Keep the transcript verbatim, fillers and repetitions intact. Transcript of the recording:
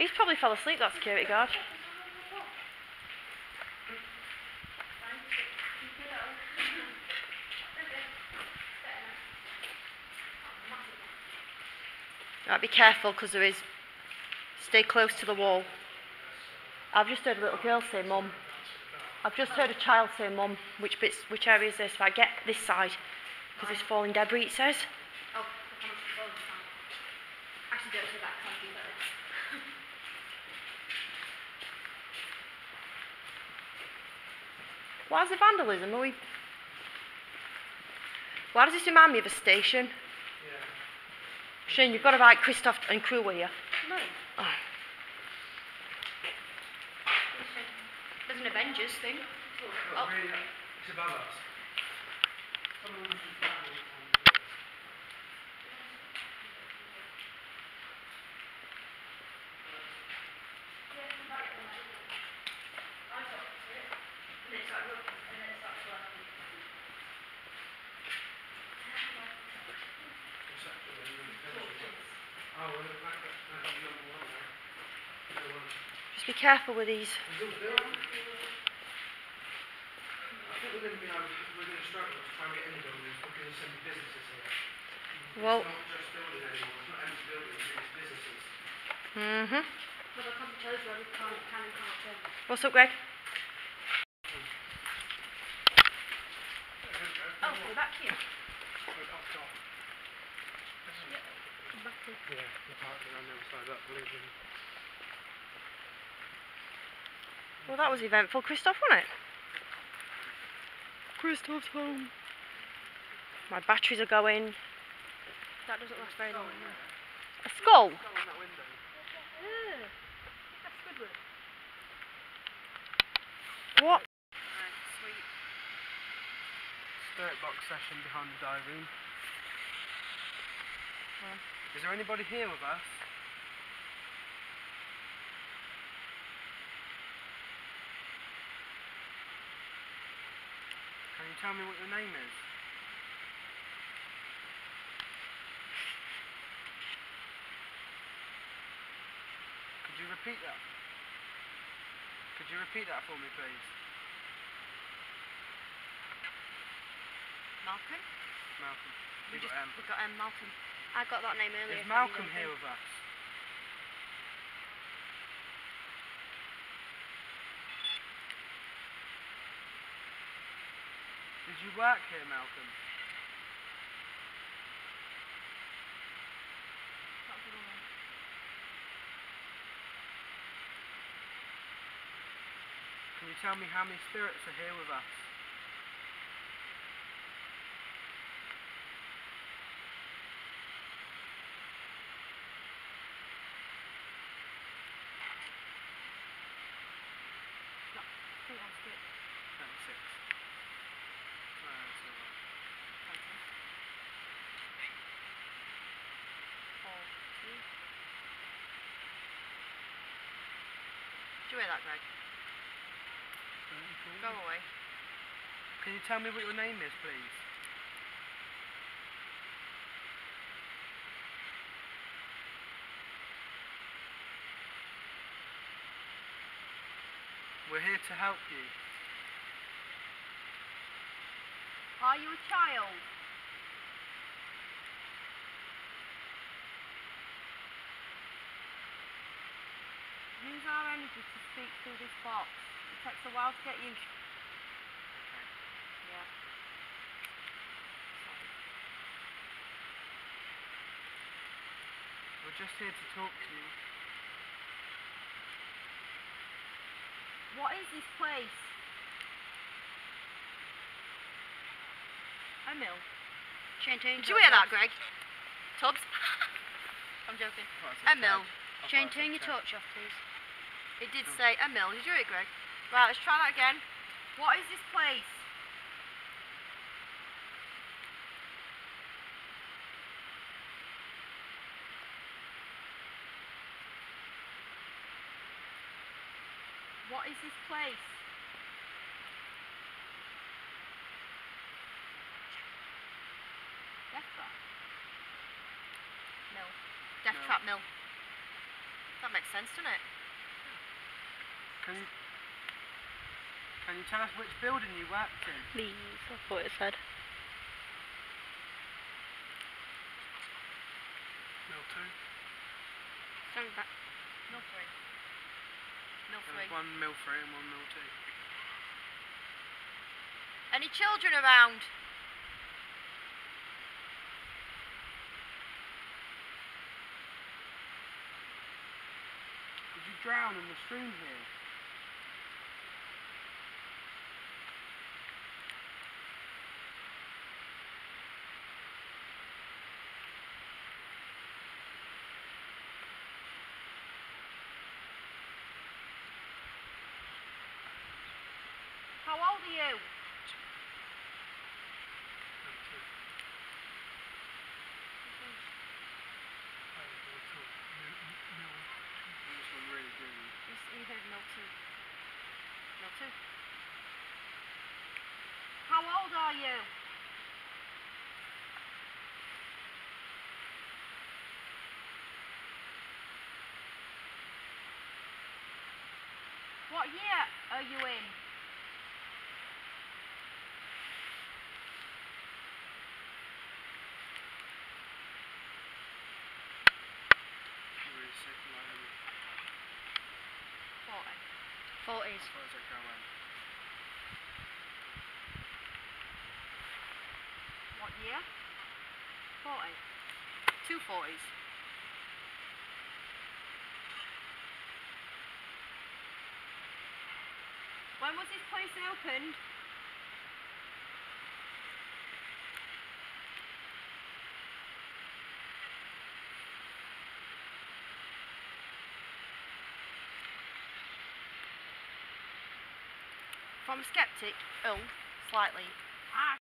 He's probably fell asleep, that security guard. Right, be careful because there is. Stay close to the wall. I've just heard a little girl say mum. I've just heard a child say mum. Which bits, which area is this? Right, get this side because there's falling debris, it says. Oh, actually don't say that, I can't do that. Why is it vandalism? Are we... Why does this remind me of a station? Yeah. Shane, you've got to write Christoph and crew with you. No. Oh. There's an Avengers thing. Oh. Really, it's above us. Just be careful with these. I think we're going to be able, we're going to struggle to try and get in the buildings because there's so many businesses here. Well. It's not just building anymore, it's not empty buildings, it's businesses. Mm-hmm. Well, the computers where we can't, can and can't turn. What's up, Greg? Oh, we're back here. Yeah, the park around the other side of that building. Well, that was eventful, Christoph, wasn't it? Christoph's home. My batteries are going. That doesn't last very long. No. A skull? Go on that window. Yeah. That's Squidward. What? Right, sweet. Spirit box session behind the dive room. Well. Is there anybody here with us? Can you tell me what your name is? Could you repeat that? Could you repeat that for me, please? Malcolm? Malcolm. We You just got M. we got um, Malcolm. I got that name earlier. Is Malcolm here with us? Did you work here, Malcolm? Can you tell me how many spirits are here with us? thirty-six. No, that's all right. Do you hear that, Greg? Go away. Can you tell me what your name is, please? We're here to help you. Are you a child? Use our energy to speak through this box. It takes a while to get used to. Okay. Yeah. We're just here to talk to you. What is this place? A mill. Chanting. Did you hear that, Greg? Tubbs? I'm joking. Right, A so mill. Ted. Shane, I'll turn your Ted. torch off, please. It did say a mill. Did you hear it, Greg? Right, let's try that again. What is this place? What is this place? Death Trap. Mill. Death Mill. Trap Mill. That makes sense, doesn't it? Can you, can you tell us which building you worked in? Please, that's what it said. Mill two. Sounds that. Mill three. Mill There three. was one mill three and one mill two. Any children around? Did you drown in the stream here? How old are you? This one really green. Yes, you heard mill two. Mill two. How old are you? What year are you in? Really sick, like, Forty. Forties. as far as I go on. What year? Forty. Two forties. When was this place opened? From a skeptic, oh, slightly. Ah,